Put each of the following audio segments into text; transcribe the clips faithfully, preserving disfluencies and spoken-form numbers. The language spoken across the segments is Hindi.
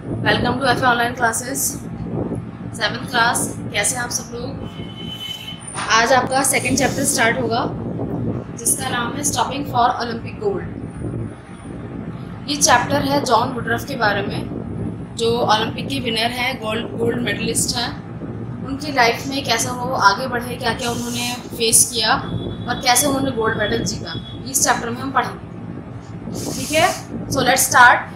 Welcome to F online classes seventh class. कैसे हैं आप सब लोग। आज आपका सेकंड चैप्टर स्टार्ट होगा जिसका नाम है स्टॉपिंग फॉर ओलंपिक गोल्ड। ये चैप्टर है जॉन वुडरफ के बारे में, जो ओलंपिक के विनर हैं, गोल्ड गोल्ड मेडलिस्ट हैं। उनकी लाइफ में कैसा वो आगे बढ़े, क्या क्या उन्होंने फेस किया और कैसे उन्होंने गोल्ड मेडल जीता, इस चैप्टर में हम पढ़ेंगे। ठीक है, so let's start.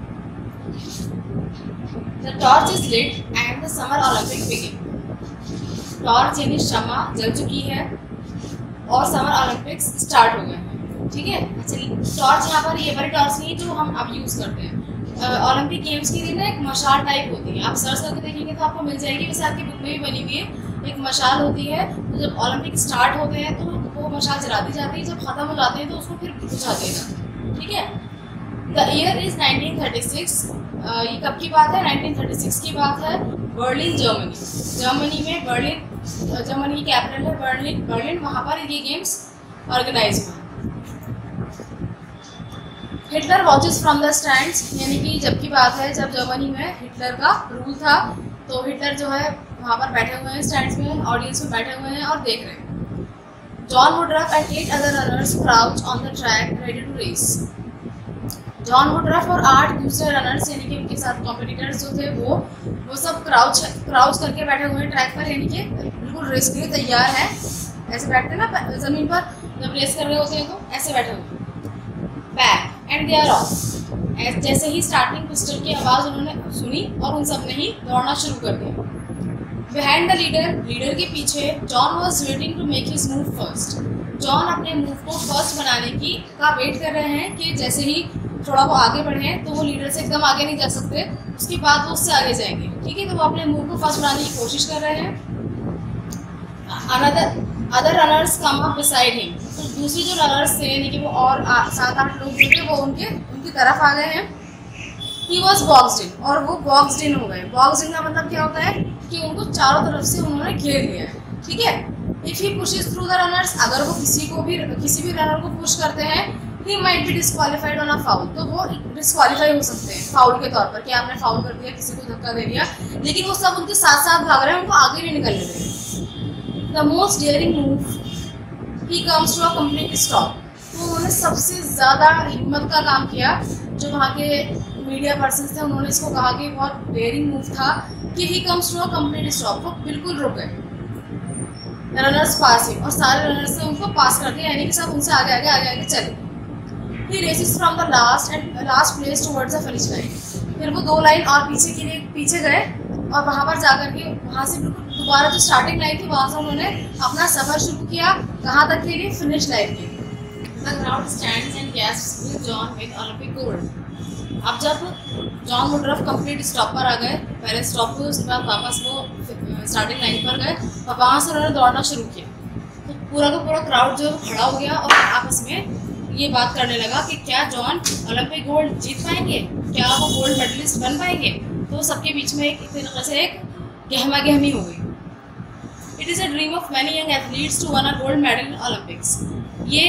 The torch is lit and the summer Olympic begin। Torch यानी शमा जल चुकी है और समर ओलंपिक्स स्टार्ट हो गए हैं। ठीक है, अच्छा टॉर्च यहाँ पर ये बड़ी टॉर्च नहीं जो हम अब यूज़ करते हैं। ओलंपिक गेम्स के लिए ना एक मशाल टाइप होती है, आप सर्च करके देखेंगे तो आपको मिल जाएगी, वैसे आपकी बुक में भी बनी हुई है। एक मशाल होती है, तो जब ओलंपिक स्टार्ट होते हैं तो वो मशाल जला दी जाती है, जब खत्म हो जाते हैं तो उसको फिर बुझा दिया जाता है। ठीक है, the year is nineteen thirty six. ये कब की बात है? नाइनटीन थर्टी सिक्स की बात है। बर्लिन जर्मनी, जर्मनी में बर्लिन, जर्मनी की कैपिटल है बर्लिन बर्लिन वहाँ पर ये गेम्स ऑर्गेनाइज हुए। Hitler watches from the stands, यानी कि जब की बात है जब जर्मनी में हिटलर का रूल था, तो हिटलर जो है वहाँ पर बैठे हुए हैं स्टैंड्स में, ऑडियंस में बैठे हुए हैं और देख रहे हैं। John Woodruff and eight other runners crouch on the track ready to race. John Woodruff और आठ दूसरे रनर्स यानी कि उनके साथ कॉम्पिटिटर्स जो थे वो वो सब क्राउच क्राउच करके बैठे हुए हैं ट्रैक पर, यानी कि बिल्कुल रेस के लिए तैयार है। ऐसे बैठते हैं ना जमीन पर, जब रेस कर रहे होते हैं तो ऐसे बैठे हुए हैं। Back and they are off. जैसे ही स्टार्टिंग पिस्टल की आवाज़ उन्होंने सुनी और उन सब ने ही दौड़ना शुरू कर दिया। बिहाइंड द लीडर, लीडर के पीछे John was waiting to make his move first. John अपने मूव को फर्स्ट बनाने की का वेट कर रहे हैं कि जैसे ही थोड़ा वो आगे बढ़े तो वो लीडर से एकदम आगे नहीं जा सकते, उसके बाद वो उससे आगे जाएंगे। ठीक है, तो वो अपने मूव को फर्स्ट बनाने की कोशिश कर रहे हैं। Another other runners come up beside him, तो दूसरी जो रनर्स थे यानी कि वो और सात आठ लोग जो थे वो उनके उनकी तरफ आ गए हैं। ही वॉज बॉक्सड इन, और वो बॉक्सड इन हो गए। बॉक्सड इन का मतलब क्या होता है कि उनको चारों तरफ से उन्होंने घेर लिया है। ठीक है, if he pushes through the runners, अगर वो किसी को भी किसी भी रनर को पुश करते हैं, he might be disqualified on a foul, तो वो डिस्क्वालीफाई हो सकते हैं फाउल के तौर पर, कि आपने फाउल कर दिया, किसी को धक्का दे दिया, लेकिन वो सब उनके साथ साथ भाग रहे हैं, उनको आगे नहीं निकलने दे रहे। The most daring move he comes to a complete stop, तो उन्होंने सबसे ज़्यादा हिम्मत का काम किया। जो वहाँ के मीडिया पर्सन थे उन्होंने इसको कहा कि बहुत डेयरिंग मूव था कि he comes to a complete stop, वो बिल्कुल रुक गए। रनर्स पास ही, और सारे रनर्स ने उनको पास कर दिया, यानी कि सब उनसे आगे आगे आगे आगे चले। He races from the last and last place towards the finish line। फिर वो दो लाइन और पीछे के लिए पीछे गए और वहाँ पर जाकर के वहाँ से बिल्कुल दोबारा जो स्टार्टिंग लाइन थी वहाँ से उन्होंने अपना सफ़र शुरू किया। कहाँ तक के लिए? फिनिश लाइन के। The crowd stands and gasps with John with Olympic gold। अब जब जॉन वुडरफ कंप्लीट स्टॉप पर आ गए, पहले स्टॉप हुए, उसके बाद वापस वो स्टार्टिंग लाइन पर गए और वहाँ से उन्होंने दौड़ना शुरू किया, तो पूरा का पूरा क्राउड जो है खड़ा हो गया और आपस में ये बात करने लगा कि क्या जॉन ओलंपिक गोल्ड जीत पाएंगे, क्या वो गोल्ड मेडलिस्ट बन पाएंगे। तो सबके बीच में एक तरीके से एक गहमा गहमी हो गई। It is a dream of many young athletes to won a gold medal in Olympics. ये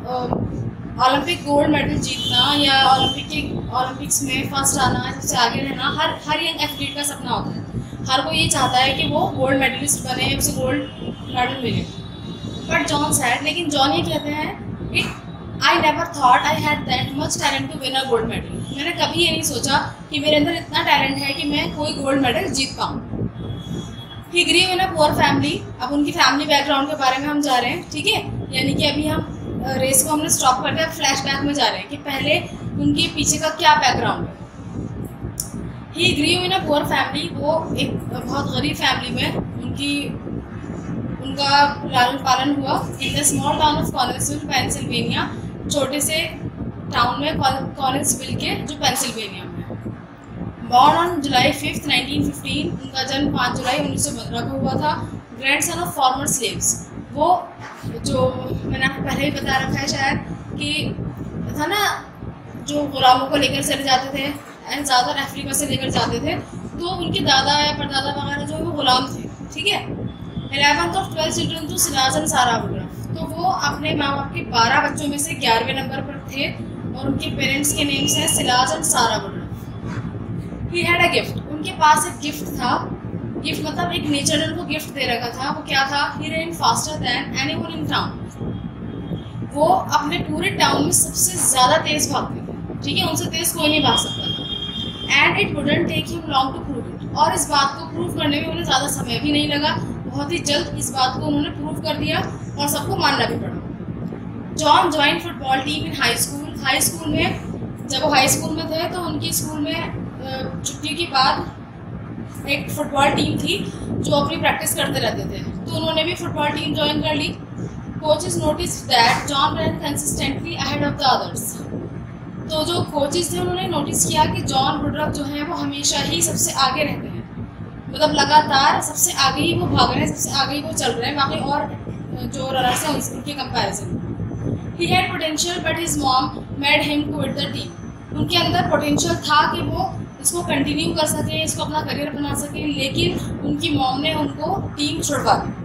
ओलंपिक गोल्ड मेडल जीतना या ओलंपिक के ओलंपिक्स में फर्स्ट आना, सबसे आगे रहना, हर हर यंग एथलीट का सपना होता है। हर कोई ये चाहता है कि वो गोल्ड मेडलिस्ट बने, उसे गोल्ड मेडल मिले। बट जॉन सैड, लेकिन जॉन ये कहते हैं it I never thought I had that much talent to win a gold medal. मैंने कभी ये नहीं सोचा कि मेरे अंदर इतना टैलेंट है कि मैं कोई गोल्ड मेडल जीत पाऊँ। He grew in a poor family. अब उनकी फैमिली बैकग्राउंड के बारे में हम जा रहे हैं। ठीक है, यानी कि अभी हम रेस को हमने स्टॉप कर दिया, फ्लैश बैक में जा रहे हैं कि पहले उनके पीछे का क्या बैकग्राउंड है। He grew in a poor family, वो एक बहुत गरीब फैमिली में उनकी उनका लालन पालन हुआ। In the small town of Connellsville, Pennsylvania, छोटे से टाउन में कॉनिल्सविल के जो पेंसिल्वेनिया में है। Born on July fifth nineteen fifteen, उनका जन्म पाँच जुलाई उन्नीस सौ पंद्रह को हुआ था। Grandson of former slaves, वो जो मैंने आपको पहले ही बता रखा है शायद कि था ना, जो गुलामों को लेकर चले जाते थे एंड ज़्यादातर अफ्रीका से लेकर जाते थे, तो उनके दादा या परदादा वगैरह जो है वो गुलाम थे। ठीक है, eleventh of twelfth children to Siraj and Sarah Woodruff, तो वो अपने माँ बाप के बारह बच्चों में से ग्यारहवें नंबर पर थे और उनके पेरेंट्स के नेम्स हैं Siraj and Sarah Woodruff. He had a gift, उनके पास एक गिफ्ट था। गिफ्ट मतलब एक नेचर ने उनको गिफ्ट दे रखा था। वो क्या था? He run faster than anyone in town, वो अपने पूरे टाउन में सबसे ज़्यादा तेज़ भागते थे, ठीक है, उनसे तेज़ कोई नहीं भाग सकता था। And it wouldn't take him long to prove it, और इस बात को प्रूव करने में उन्हें ज़्यादा समय भी नहीं लगा, बहुत ही जल्द इस बात को उन्होंने प्रूव कर दिया और सबको मानना भी पड़ा। John join football team in high school, high school में जब वो हाई स्कूल में थे तो उनकी स्कूल में छुट्टी के बाद एक फुटबॉल टीम थी जो अपनी प्रैक्टिस करते रहते थे, तो उन्होंने भी फुटबॉल टीम ज्वाइन कर ली। Coaches notice that John run consistently ahead of the others, तो जो कोचेस थे उन्होंने नोटिस किया कि जॉन वुडरफ जो है वो हमेशा ही सबसे आगे रहते हैं, मतलब लगातार सबसे आगे ही वो भाग रहे हैं, सबसे आगे ही वो चल रहे हैं बाकी और जो रनर्स हैं उनके comparison. He had potential but his mom made him quit the team, उनके अंदर पोटेंशियल था कि वो इसको कंटिन्यू कर सकें, इसको अपना करियर बना सकें, लेकिन उनकी मॉम ने उनको टीम छुड़वा दी।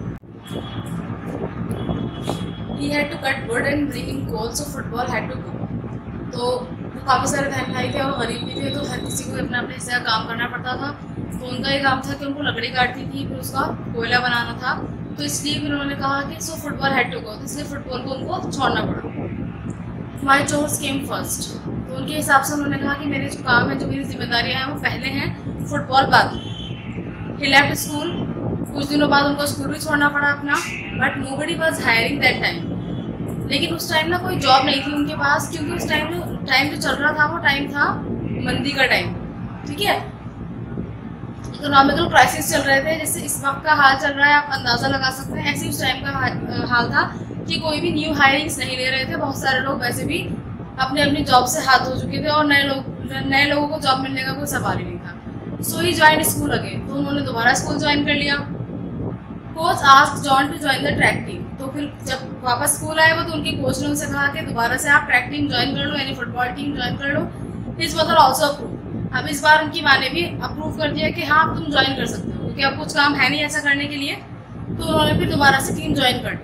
He had to cut wood and bring in coal, so football had to go, तो काफ़ी सारे बहन भाई थे और गरीब भी थे, तो हर किसी को अपना अपने हिस्से का काम करना पड़ता था। तो उनका ये काम था कि उनको लकड़ी काटनी थी, फिर उसका कोयला बनाना था, तो इसलिए फिर उन्होंने कहा कि so football had to go, तो इसलिए फुटबॉल को उनको छोड़ना पड़ा। माई चोर्स केम फर्स्ट, तो उनके हिसाब से उन्होंने कहा कि मेरे जो काम है, जो मेरी जिम्मेदारियाँ हैं वो पहले हैं, फुटबॉल बाद में। ही लेफ्ट स्कूल, कुछ दिनों बाद उनको स्कूल भी छोड़ना पड़ा अपना, but nobody was hiring that time, लेकिन उस टाइम ना कोई जॉब नहीं थी उनके पास, क्योंकि उस टाइम जो टाइम जो चल रहा था वो टाइम था मंदी का टाइम, ठीक है, इकोनॉमिकल क्राइसिस चल रहे थे, जैसे इस वक्त का हाल चल रहा है आप अंदाज़ा लगा सकते हैं, ऐसे उस टाइम का हाल था कि कोई भी न्यू हायरिंग्स नहीं ले रहे थे, बहुत सारे लोग वैसे भी अपने अपनी जॉब से हाथ धो चुके थे और नए लोग नए लोगों को जॉब मिलने का कोई सवाल ही नहीं था। So he join school again, तो उन्होंने दोबारा स्कूल ज्वाइन कर लिया। Coach asked John to join the track team, तो फिर जब वापस स्कूल आए वो तो उनके कोच ने उनसे कहा कि दोबारा से आप ट्रैक टीम ज्वाइन कर लो, यानी फुटबॉल टीम ज्वाइन कर लो। हिज मदर ऑल्सो अप्रूव, अब इस बार उनकी माँ ने भी अप्रूव कर दिया कि हाँ तुम ज्वाइन कर सकते हो, क्योंकि अब कुछ काम है नहीं ऐसा करने के लिए, तो उन्होंने फिर दोबारा से टीम ज्वाइन कर ली।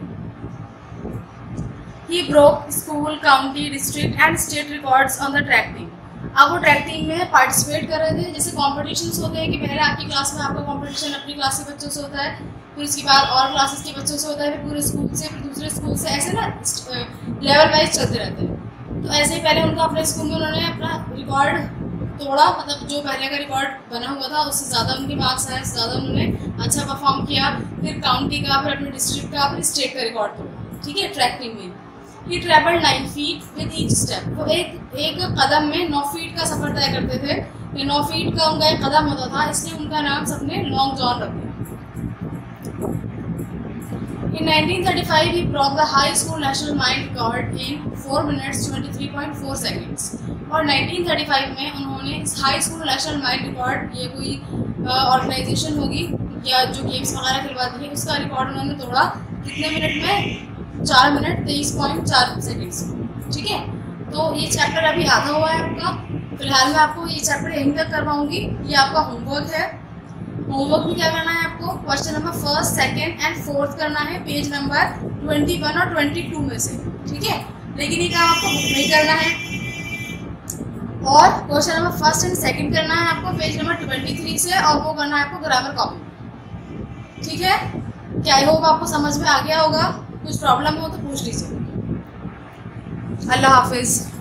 He broke school, county, district and state records on the track team, अब वो ट्रैक टीम में पार्टिसिपेट कर रहे थे, जैसे कॉम्पिटिशन्स होते हैं कि पहले आपकी क्लास में आपका कॉम्पिटिशन अपनी क्लास के बच्चों से होता है, फिर उसके बाद और क्लासेस के बच्चों से होता है, फिर पूरे स्कूल से, फिर दूसरे स्कूल से, ऐसे ना लेवल वाइज चलते रहते हैं। तो ऐसे ही पहले उनका अपने स्कूल में उन्होंने अपना रिकॉर्ड तोड़ा, मतलब जो पहले का रिकॉर्ड बना हुआ था उससे ज़्यादा उनके मार्क्स आए, ज़्यादा उन्होंने अच्छा परफॉर्म किया, फिर काउंटी का, फिर अपने डिस्ट्रिक्ट का, फिर स्टेट का रिकॉर्ड तोड़ा, ठीक है, ट्रैक टीम में। He travel nine feet with each step, वो एक एक कदम में नौ फीट का सफ़र तय करते थे, ये नौ फीट का उनका एक कदम होता था, इसलिए उनका नाम सबने लॉन्ग जॉन रख दिया। In nineteen thirty-five, he broke the high school national mile record in four minutes twenty-three point four seconds. और nineteen thirty-five में उन्होंने इस high school national mile record, ये कोई ऑर्गेनाइजेशन होगी या जो गेम्स वगैरह खिलवाती है, उसका रिकॉर्ड उन्होंने तोड़ा कितने मिनट में? चार मिनट तेईस पॉइंट चार सेकेंड्स, ठीक है। तो ये चैप्टर अभी आधा हुआ है आपका, फिलहाल मैं आपको ये चैप्टर यहीं तक करवाऊंगी, ये आपका होमवर्क है। होमवर्क में क्या करना है आपको? Question number first, second and fourth करना है, पेज नंबर ट्वेंटी वन और ट्वेंटी टू में से, ठीक है, लेकिन ये काम आपको बुक में करना है। और question number first and second करना है आपको पेज नंबर ट्वेंटी थ्री से, और वो करना है आपको ग्रामर कॉपी, ठीक है। क्या आई होप आपको समझ में आ गया होगा, कुछ प्रॉब्लम हो तो पूछ लीजिए। अल्लाह हाफिज़।